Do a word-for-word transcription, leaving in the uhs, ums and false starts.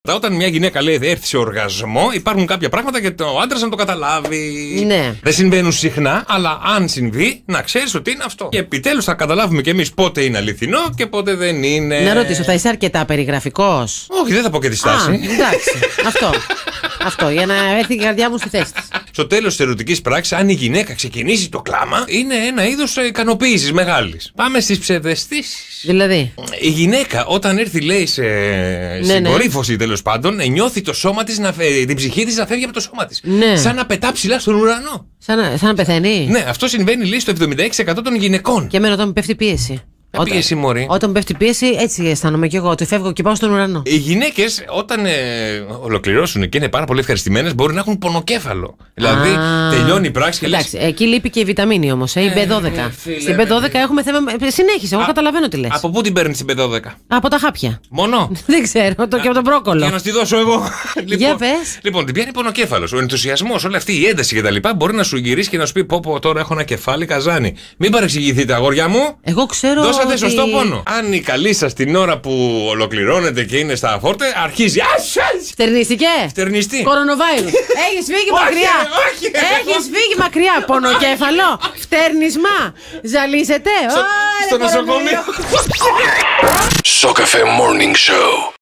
Όταν μια γυναίκα λέει έρθει σε οργασμό, υπάρχουν κάποια πράγματα και ο άντρας να το καταλάβει. Ναι. Δεν συμβαίνουν συχνά, αλλά αν συμβεί, να ξέρεις ότι είναι αυτό. Και επιτέλους θα καταλάβουμε κι εμείς πότε είναι αληθινό και πότε δεν είναι. Να ρωτήσω, θα είσαι αρκετά περιγραφικός? Όχι, δεν θα πω και τη στάση. Α, εντάξει. Αυτό. Αυτό, για να έρθει η καρδιά μου στη θέση της. Στο τέλος της ερωτικής πράξης, αν η γυναίκα ξεκινήσει το κλάμα, είναι ένα είδος ικανοποίησης μεγάλης. Πάμε στις ψευδαισθήσεις. Δηλαδή. Η γυναίκα, όταν έρθει, λέει, σε ναι, συγκορύφωση, ναι. τέλος πάντων, νιώθει το σώμα της, να, την ψυχή της να φεύγει από το σώμα της. Ναι. Σαν να πετά ψηλά στον ουρανό. Σαν να, σαν να πεθαίνει. Ναι, αυτό συμβαίνει, λέει, στο εβδομήντα έξι τοις εκατό των γυναικών. Και εμένα όταν μου πέφτει πίεση. Όταν, πίεση, μωρή. Όταν μου πέφτει πίεση, έτσι αισθάνομαι κι εγώ. Ότι φεύγω και πάω στον ουρανό. Οι γυναίκες, όταν ε, ολοκληρώσουν και είναι πάρα πολύ ευχαριστημένες, μπορεί να έχουν πονοκέφαλο. Δηλαδή, α, τελειώνει η πράξη και εντάξει, λες... εκεί λείπει και η βιταμίνη όμως, ε, η μπι δώδεκα. Ε, φίλε, Στην μπι δώδεκα έχουμε θέμα. Συνέχισε, εγώ α, καταλαβαίνω τι λες. Από πού την παίρνεις την μπι δώδεκα? Από τα χάπια. Μόνο? Δεν ξέρω, το, α, και από τον μπρόκολο. Για να στη δώσω εγώ. Λοιπόν, για πες. Λοιπόν, την πιάνει πονοκέφαλος. Ο ενθουσιασμός, όλη αυτή η ένταση κτλ. Μπορεί να σου γυρίσει και να σου πει: Πω, πω, τώρα έχω ένα κεφάλι καζάνι. Μην παρεξηγηθείτε, αγόρια μου. Εγώ ξέρω. Δώσατε ότι... σωστό πόνο. Αν η καλή σας την ώρα που ολοκληρώνεται και είναι στα φόρτε, αρχίζει. Φτερνίστηκε. Φτερνιστεί. Κορονοβάιρους. Έχεις φύγει μακριά. Έχεις φύγει μακριά. Πονοκέφαλο. Φτερνισμά. Ζαλίζεται. Στο νοσοκομείο. Σοκαφέ Morning Show.